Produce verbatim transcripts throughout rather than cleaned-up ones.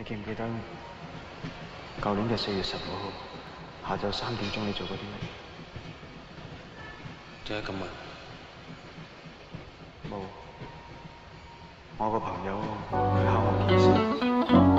記唔記得舊年嘅四月十五號下晝三點鐘你做過啲乜嘢？ 點解咁問？ 冇，我個朋友佢敲我件事。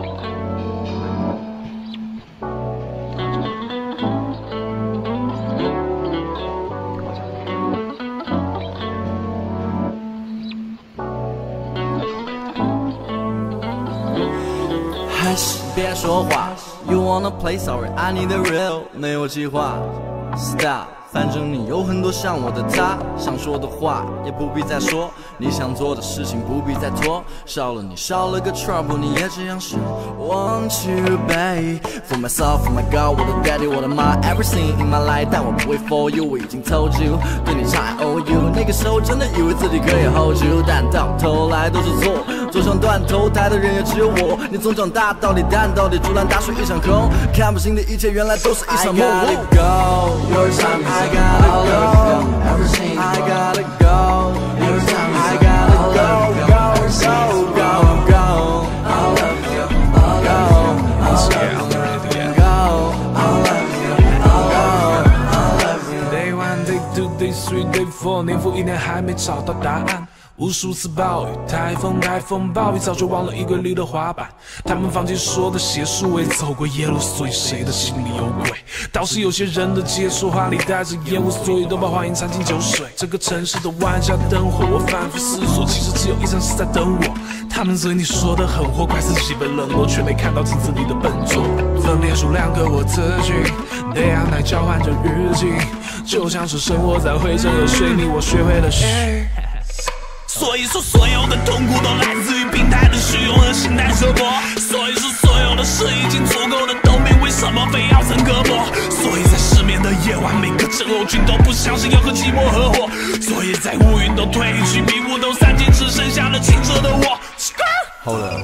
还是别说话 ，You wanna play sorry I need a real， 没有计划 ，Stop， 反正你有很多像我的他，想说的话也不必再说，你想做的事情不必再拖，少了你少了个 trouble， 你也这样说。Want you babe for myself for my girl， 我的 daddy 我的妈 everything in my life， 但我不会 for you， 我已经 told you， 对你差 I owe you， 那个时候真的以为自己可以 hold you， 但到头来都是错。 坐上断头台的人也只有我，你总讲大道理，但到底竹篮打水一场空，看不清的一切原来都是一场梦。I gotta go, your time I gotta go, everything I gotta go, your time I gotta go, go, go, go, go. I love you, I love you, I love you, go, I love you, go, I love you. Day one, day two, day three, day four， 年复一年还没找到答案。 无数次暴雨、台风、台风、暴雨，早就忘了衣柜里的滑板。他们放弃说的邪术，未走过夜路，所以谁的心里有鬼？倒是有些人的接触话里带着烟雾，所以都把话音掺进酒水。这个城市的万家灯火，我反复思索，其实只有一盏是在等我。他们嘴里说的狠活，怪自己被冷落，却没看到镜子里的笨拙。分裂出两个我自己 ，day and night 交换着日记，就像是生活在灰尘和水里，我学会了嘘。 所以说，所有的痛苦都来自于病态的虚荣和心态折磨。所以说，所有的事已经足够的透明，为什么非要层隔膜？所以在失眠的夜晚，每个症候群都不相信要和寂寞合伙。所以在乌云都退去，迷雾都散尽，只剩下了清澈的我。 Hold up,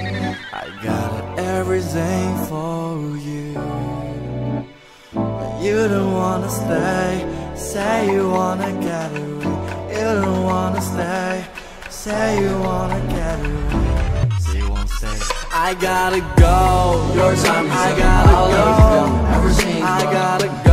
I got everything for you, but you don't wanna stay. Say you wanna get away. You don't wanna stay, say you wanna get away, say you won't stay. I gotta go, your time I gotta go, everything I gotta go.